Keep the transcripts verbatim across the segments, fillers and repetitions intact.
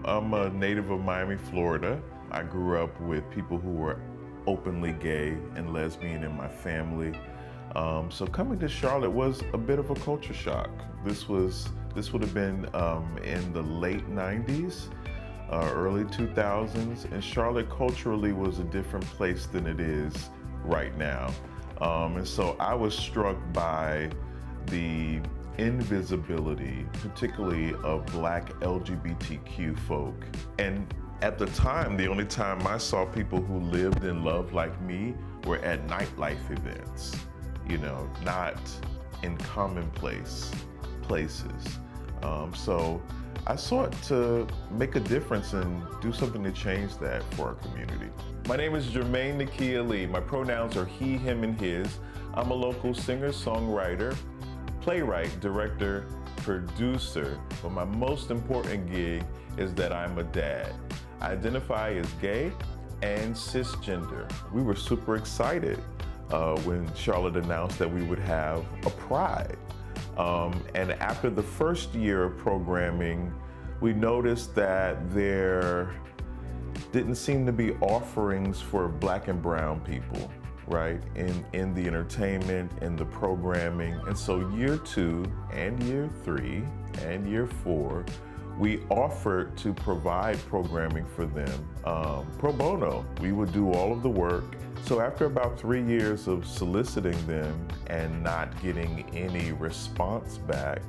I'm a native of Miami, Florida. I grew up with people who were openly gay and lesbian in my family. Um, so coming to Charlotte was a bit of a culture shock. This was this would have been um, in the late nineties, uh, early two thousands, and Charlotte culturally was a different place than it is right now. Um, and so I was struck by the invisibility, particularly of Black L G B T Q folk. And at the time, the only time I saw people who lived and loved like me were at nightlife events, you know, not in commonplace places. Um, so I sought to make a difference and do something to change that for our community. My name is Jermaine Nakia Lee. My pronouns are he, him, and his. I'm a local singer, songwriter, playwright, director, producer, but my most important gig is that I'm a dad. I identify as gay and cisgender. We were super excited uh, when Charlotte announced that we would have a Pride. Um, and after the first year of programming, we noticed that there didn't seem to be offerings for Black and brown people, right, in, in the entertainment, in the programming. And so year two and year three and year four, we offered to provide programming for them um, pro bono. We would do all of the work. So after about three years of soliciting them and not getting any response back,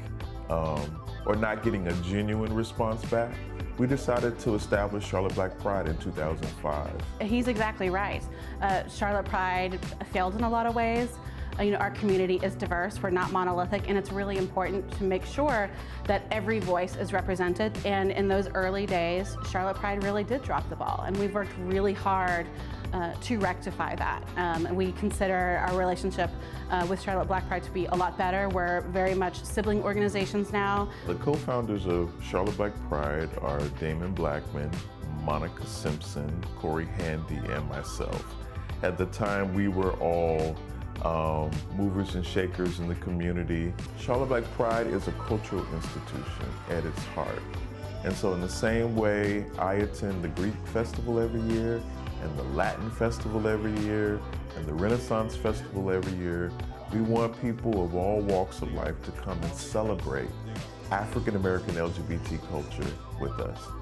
um, or not getting a genuine response back, we decided to establish Charlotte Black Pride in two thousand five. He's exactly right. Uh, Charlotte Pride failed in a lot of ways. Uh, you know, our community is diverse, we're not monolithic, and it's really important to make sure that every voice is represented. And in those early days, Charlotte Pride really did drop the ball, and we've worked really hard uh, to rectify that. Um, and we consider our relationship uh, with Charlotte Black Pride to be a lot better. We're very much sibling organizations now. The co-founders of Charlotte Black Pride are Damon Blackman, Monica Simpson, Corey Handy, and myself. At the time, we were all um, movers and shakers in the community. Charlotte Black Pride is a cultural institution at its heart. And so in the same way I attend the Greek Festival every year, and the Latin Festival every year, and the Renaissance Festival every year, we want people of all walks of life to come and celebrate African American L G B T culture with us.